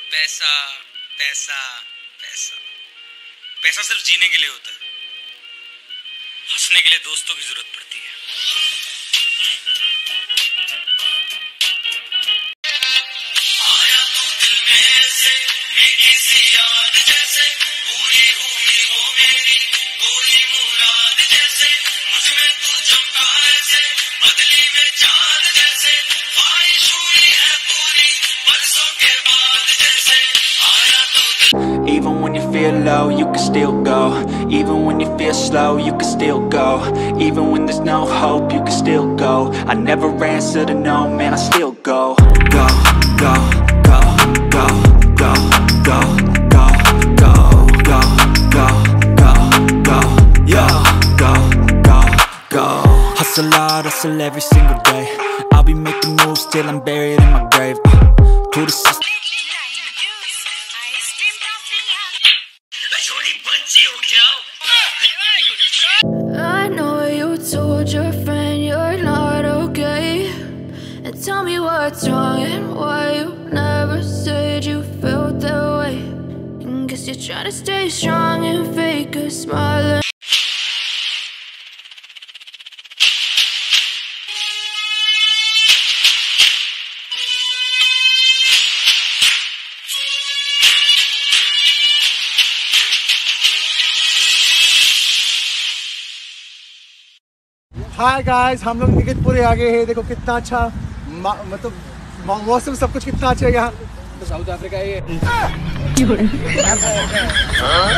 पैसा पैसा पैसा पैसा सिर्फ जीने के लिए होता है, हंसने के लिए दोस्तों की जरूरत पड़ती है। आया तू दिल में ऐसे किसी याद जैसे, पूरी हुई हो मेरी कोई मुराद जैसे, मुझ में तू चमका ऐसे बदली में चांद जैसे, ख्वाहिश हुई है पूरी बरसों के बाद जैसे। आया तू Even when you feel low, you can still go. Even when you feel slow, you can still go. Even when there's no hope, you can still go. I never answer to no, man, I still go. Go, go, go, go, go, go, go, go, go, go, go, go, yo, go, go, go. Hustle hard, hustle every single day. I'll be making moves till I'm buried in my grave. To the system. I know you told your friend you're not okay, and tell me what's wrong and why you never said you felt that way. And guess you're trying to stay strong and fake a smile. Hi guys, हम लोग निकितपुर आगे हैं। देखो कितना अच्छा मतलब मौसम, सब कुछ कितना अच्छा है यहाँ। तो साउथ अफ्रीका है ये।